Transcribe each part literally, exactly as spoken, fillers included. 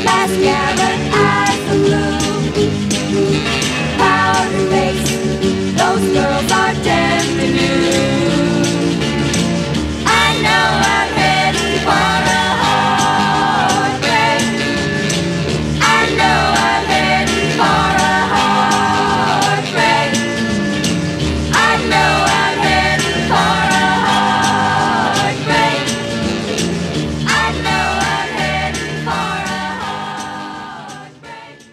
mascara as the blue. Powder face, those girls are tempting you. I know I'm heading for a heartbreak. I know I'm heading for a heartbreak. I know I'm heading for a heartbreak. I know I'm heading for a heartbreak.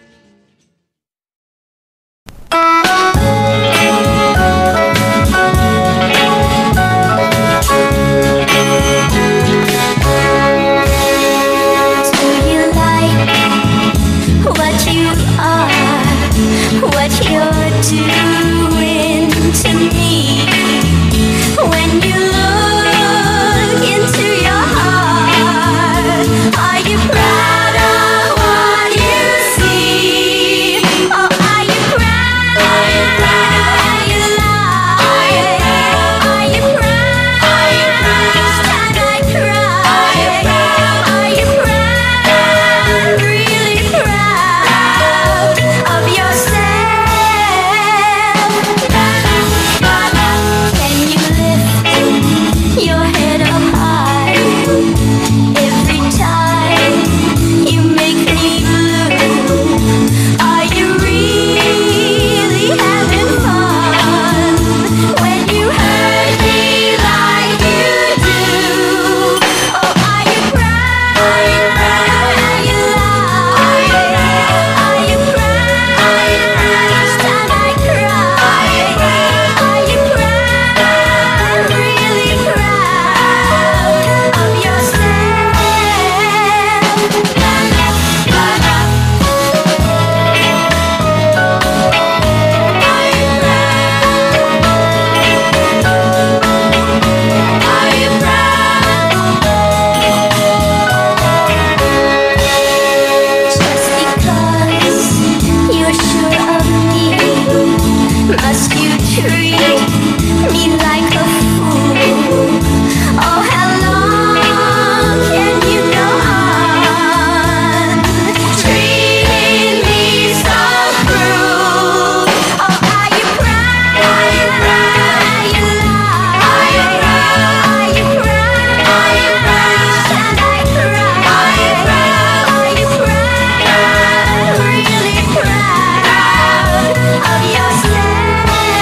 Do you like what you are, what you're doing to me? When you look into your heart, are you proud of what you see? Or are you proud? Are you proud? Are you lying? Are you proud? Are you proud? Each time I cry, are you proud? Are you proud? Really proud of yourself? Can you lift your head up high every time you make me blue? Are you really having fun when you hurt me like you do? Oh, are you proud? Are you proud? Are you lying? Are you proud? Are you proud? Each time I cry, are you proud? Really proud of yourself? Just because you're sure of me, must you treat me like a fool? Oh, how long can you go on treating me so cruel? Oh, are you proud? Are you proud? Are you lying? Are you proud? Are you proud? Each time I cry, are you proud? Are you proud? Really proud of yourself?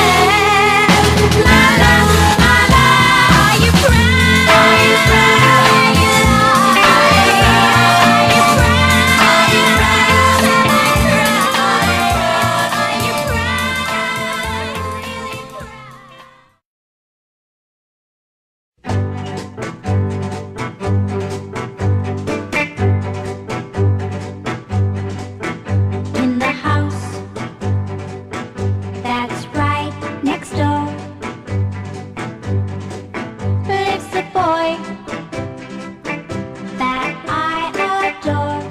La la la la. Are you proud? Are you proud? Are you lying? Are you proud? Are you proud? Each time I cry, are you proud? Really proud? In the house that's right next door lives a boy that I adore.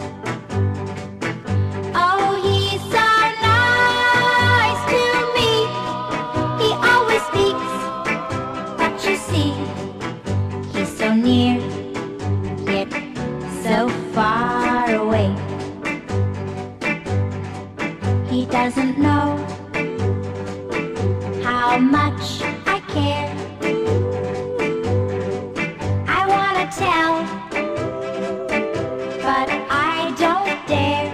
Oh, he's so nice to me. He always speaks, but you see, he's so near, yet so far away. He doesn't know how much I care. I wanna tell, but I don't dare.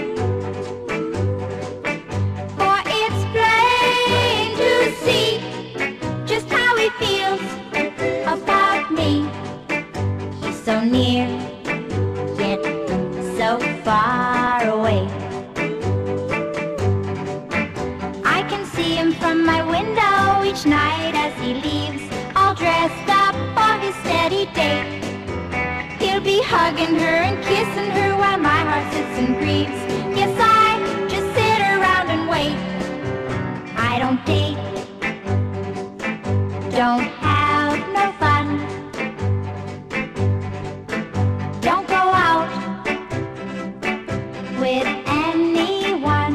For it's plain to see just how he feels about me. He's so near, yet so far away. I can see him from my window each night as he leaves, all dressed up for his steady date. He'll be hugging her and kissing her while my heart sits and grieves. Yes, I just sit around and wait. I don't date, don't have no fun, don't go out with anyone.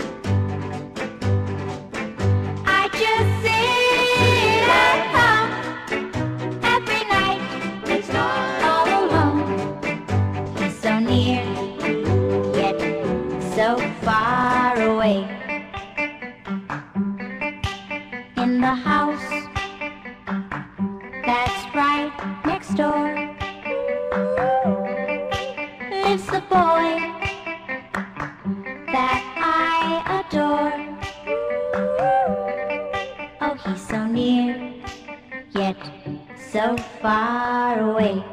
I just sit at home every night, all alone. He's so near, away. In the house that's right next door lives the boy that I adore. Oh, he's so near, yet so far away.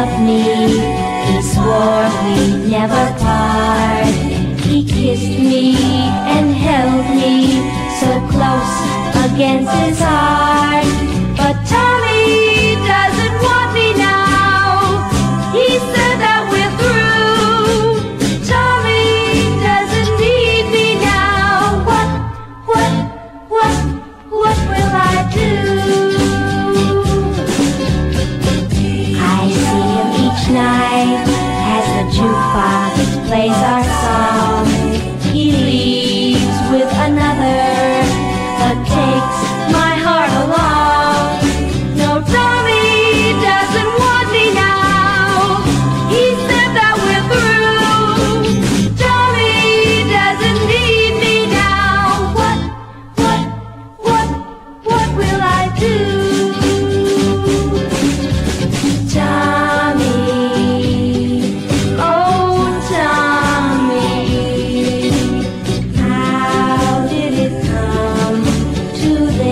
loved me. He swore we'd never part. He kissed me and held me so close against his heart. But Tommy doesn't want me now. He said that we're through. Tommy doesn't need me now. What, what, what, what will I do? I see him each night as the jukebox plays our song. He leaves with another, but takes my heart along. No, Tommy doesn't want me now. He said that we're through. Tommy doesn't need me now. What, what, what, what will I do? Tommy, oh Tommy, how did it come to this?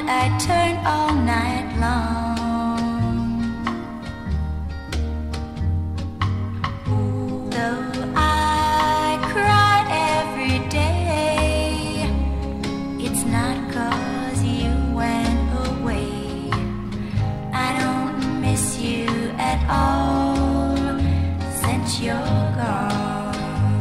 I turn all night long. Though I cry every day, it's not 'cause you went away. I don't miss you at all since you're gone.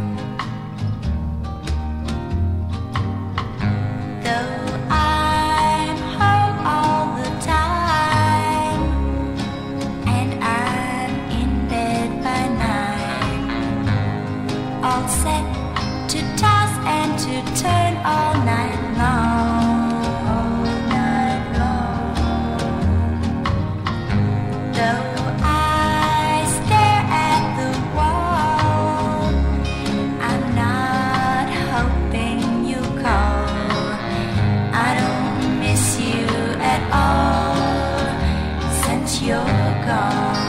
Though I'm home all the time and I'm in bed by nine, all set to toss and to turn all night long, all night long. Though I stare at the wall, I'm not hoping you'll call. I don't miss you at all since you're gone.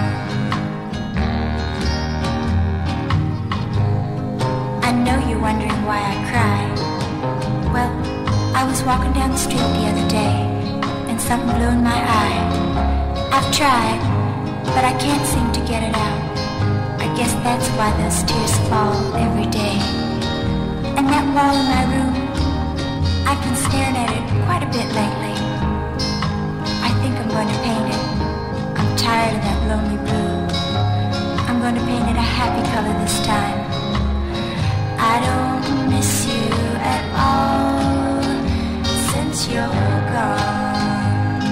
I know you're wondering why I cry. Well, I was walking down the street the other day and something blew in my eye. I've tried, but I can't seem to get it out. I guess that's why those tears fall every day. And that wall in my room, I've been staring at it quite a bit lately. I think I'm going to paint it. I'm tired of that lonely blue. I'm going to paint it a happy color this time. I don't miss you at all since you're gone.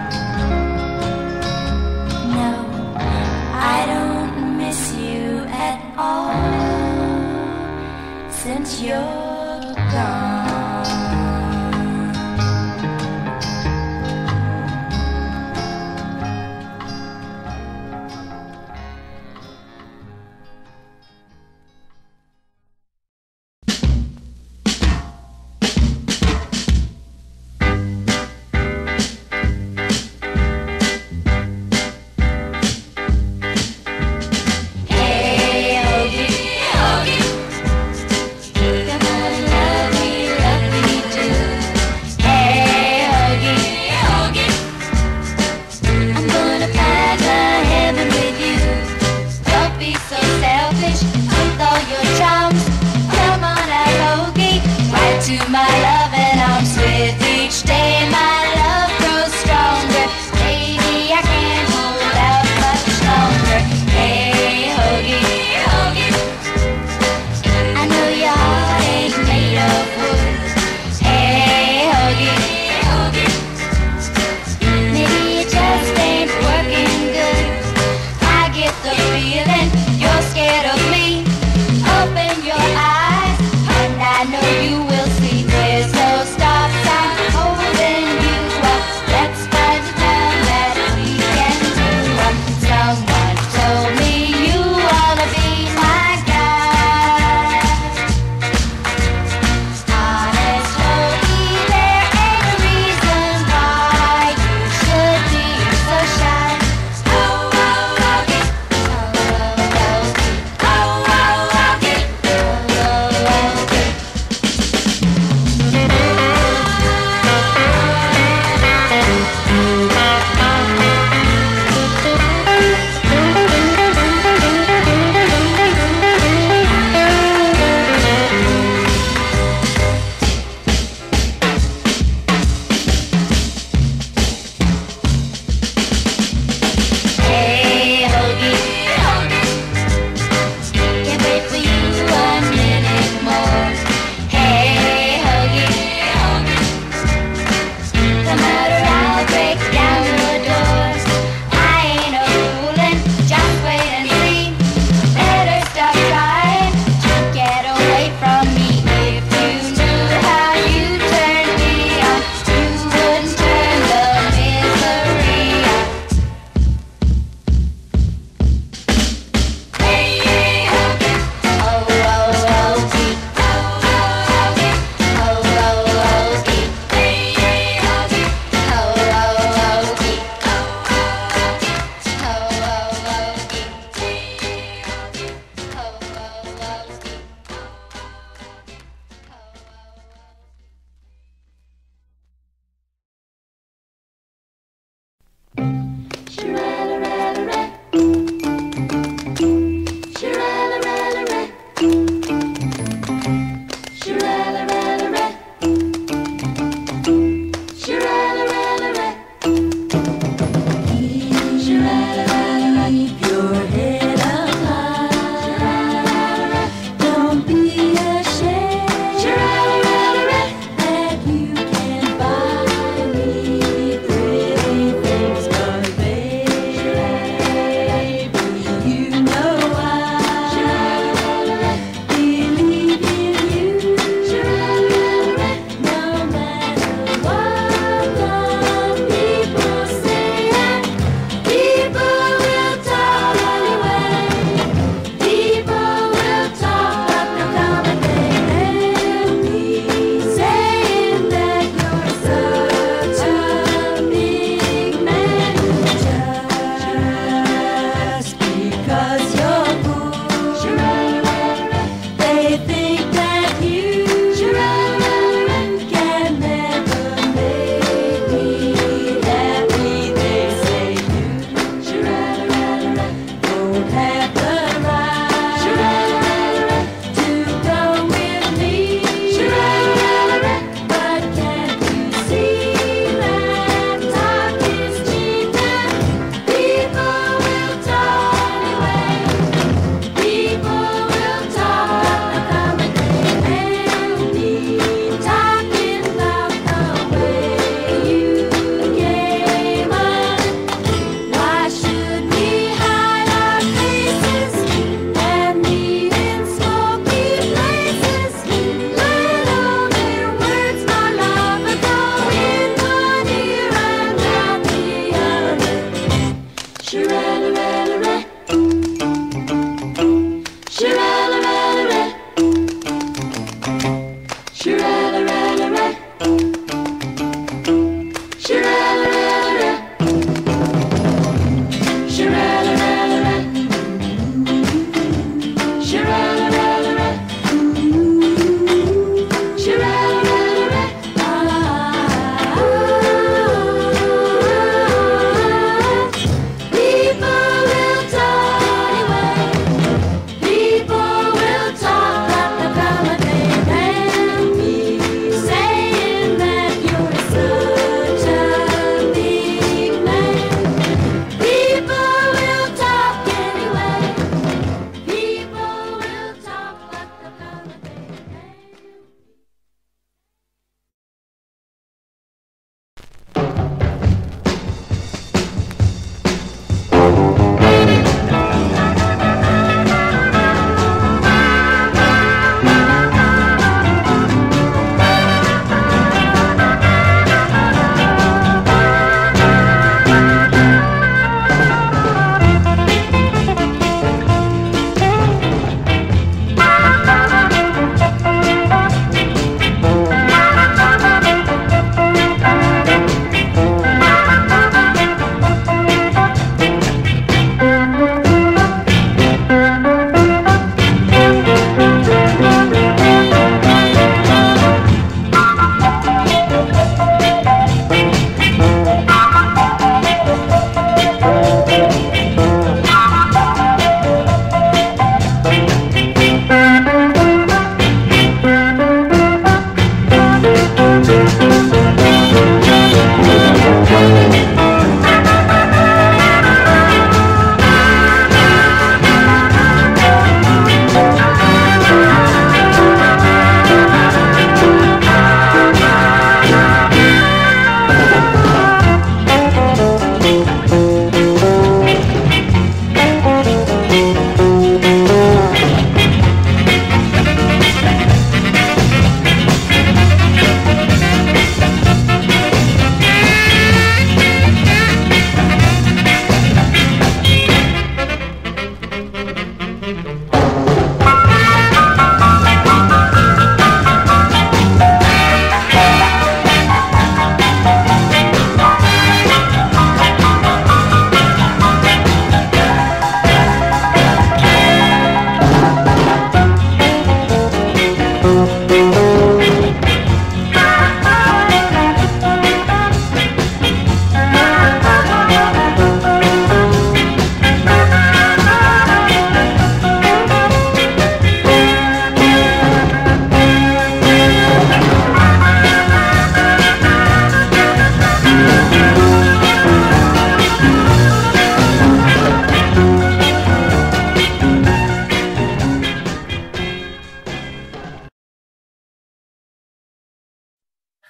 No, I don't miss you at all since you're gone. Open your eyes, and I know you will see there's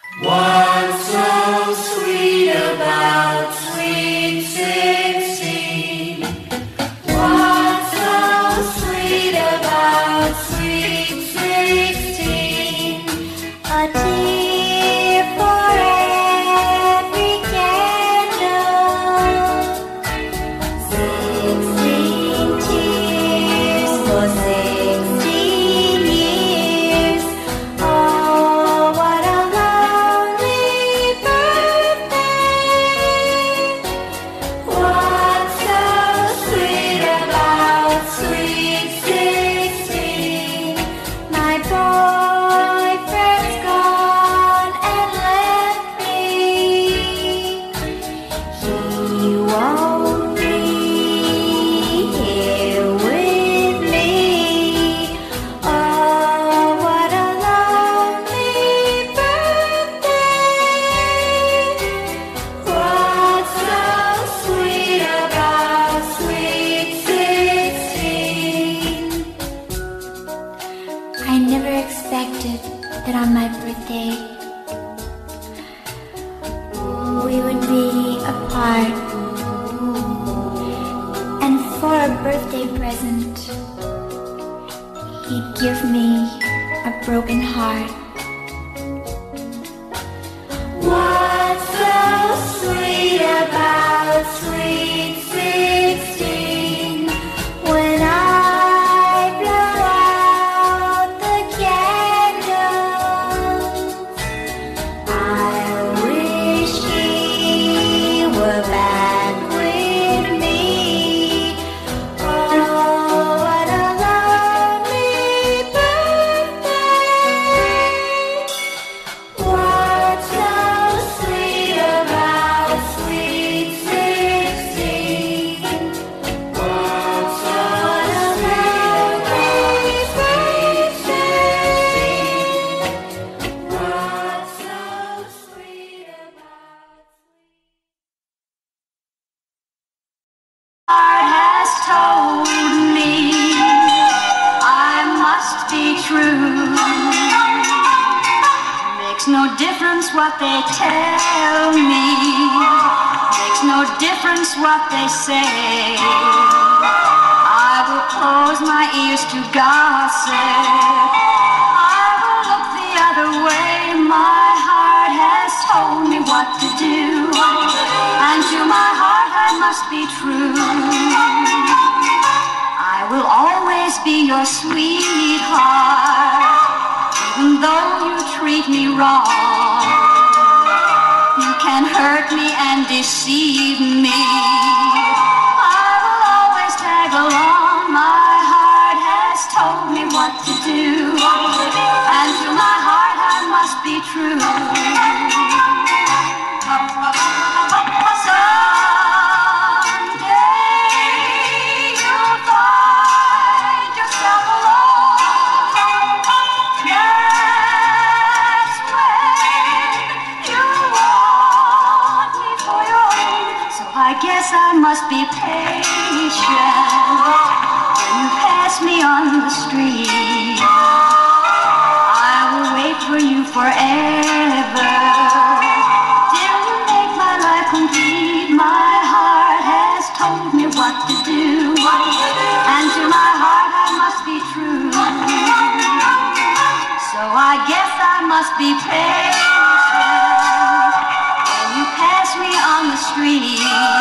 What's so sweet about sweet sixteen? What's so sweet about sweet sixteen? A tear for every candle, sixteen tears for sixteen years. Oh, what a lonely birthday! What's so sweet about sweet sixteen? My boyfriend's gone and left me. He won't be here with me. Oh, what a lonely birthday! What's so sweet about sweet sixteen? I never expected that on my birthday we would be apart, and for a birthday present he'd give me a broken heart. What's so sweet about sweet sixteen? When I blow out the candles, I wish he were back with me. Oh, what a lonely birthday! What's so sweet about sweet sixteen? What's so sweet about sweet sixteen? What's so sweet about Heart has told me I must be true. Makes no difference what they tell me. Makes no difference what they say. I will close my ears to gossip. I will look the other way. My heart has told me what to do, and to my heart I must be true. I will always be your sweetheart, even though you treat me wrong. You can hurt me and deceive me. I will always tag along. My heart has told me what to do, and to my heart I must be true. Someday you'll find yourself alone. That's when you want me for your own. So I guess I must be patient when you pass me on the street. I will wait for you forever till you make my life complete. My heart has told me what to do, and to my heart I must be true. So I guess I must be patient when you pass me on the street.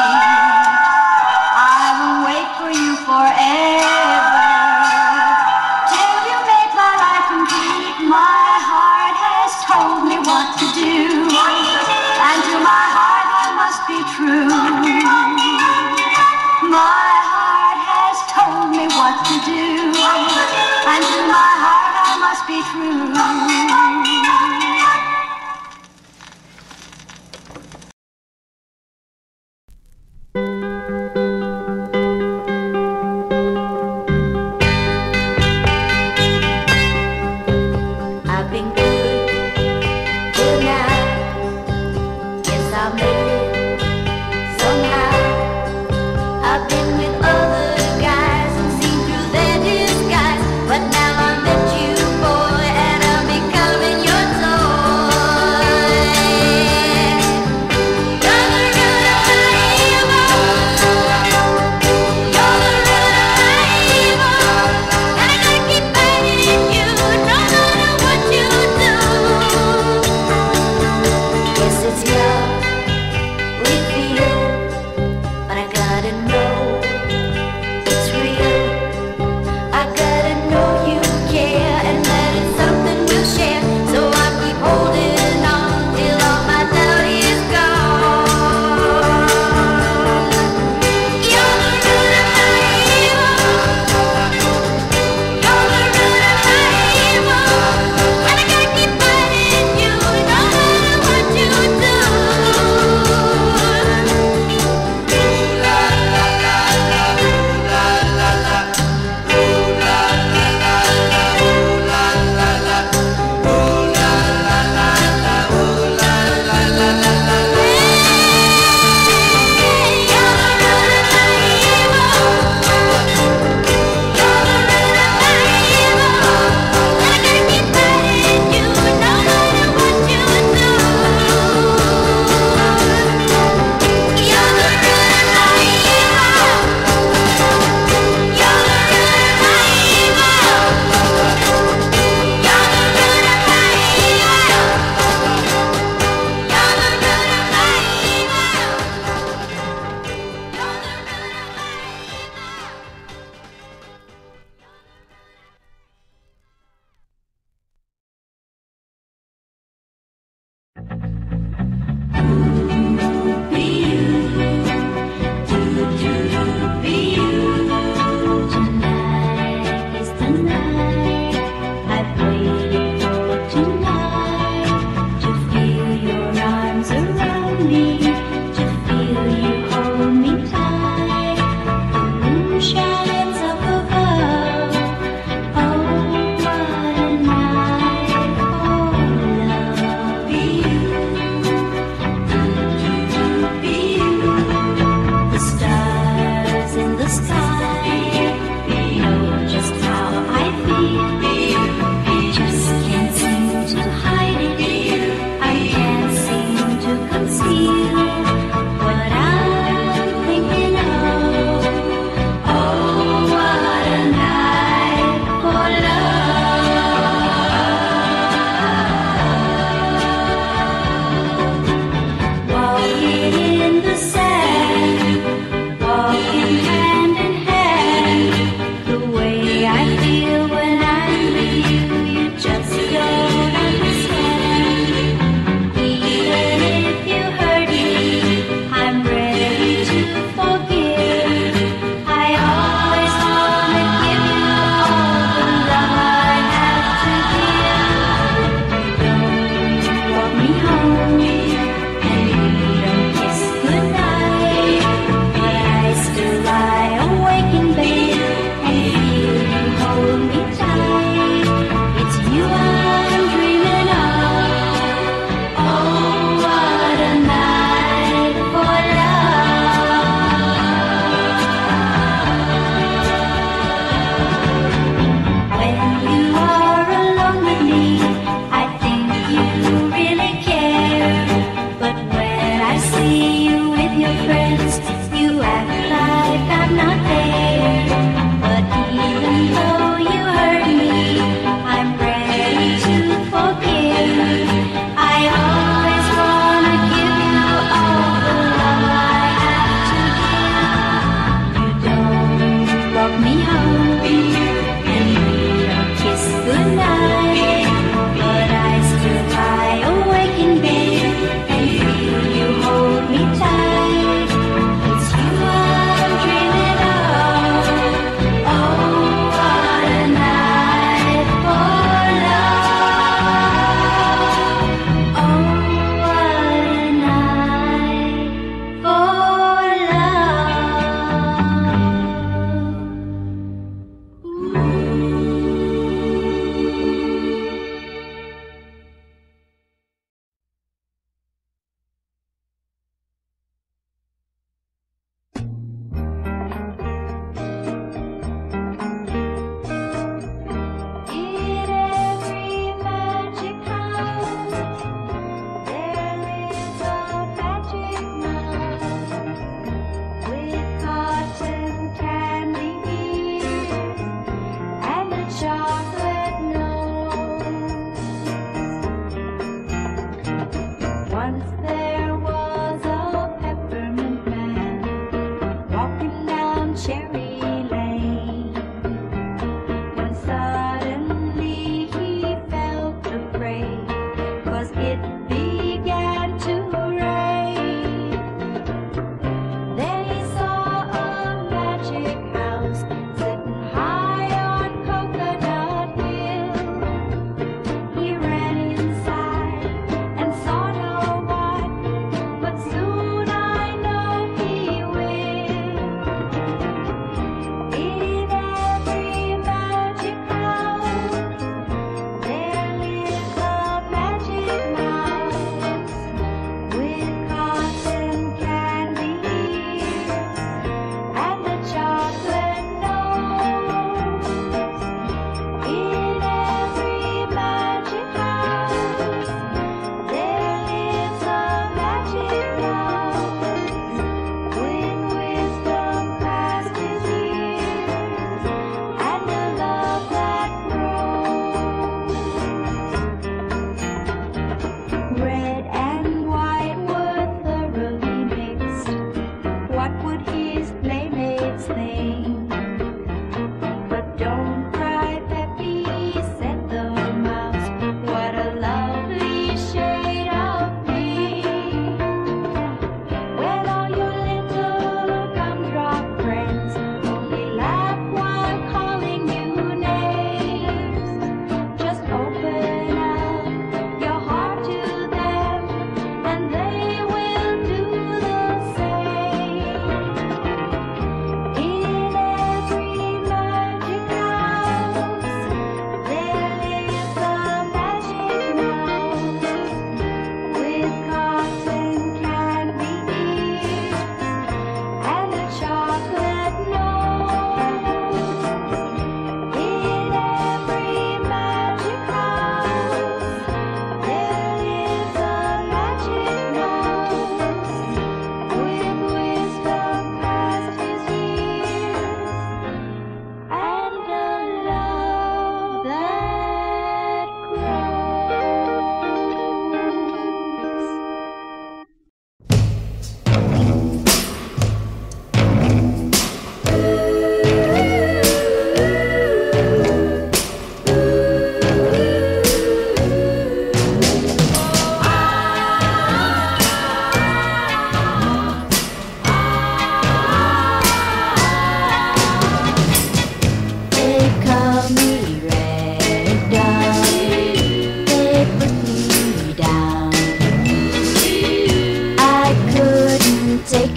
I will wait for you forever till you make my life complete. My heart has told me what to do, and to my heart I must be true. My heart has told me what to do, and to my heart I must be true.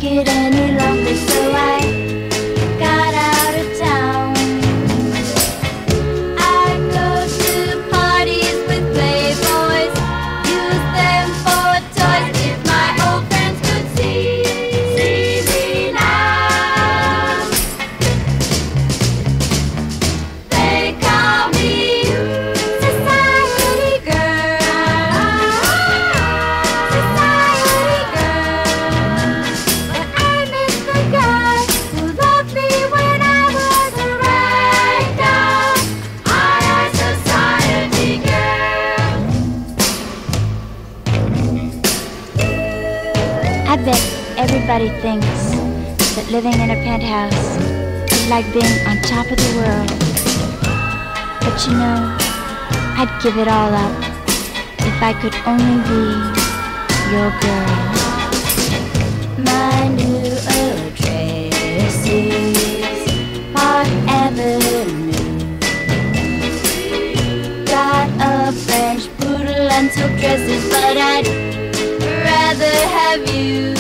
it any longer, so I got out of town. I go to parties with playboys, use them for toys. If my old friends could see, see me now, they call me society girl, society girl. But I miss the guy who loved me when I was a rag doll. I am society girl. I bet everybody thinks that living in a penthouse is like being on top of the world. But you know, I'd give it all up if I could only be your girl. My new address is Park Avenue. Got a French poodle and silk dresses, but I'd rather have you.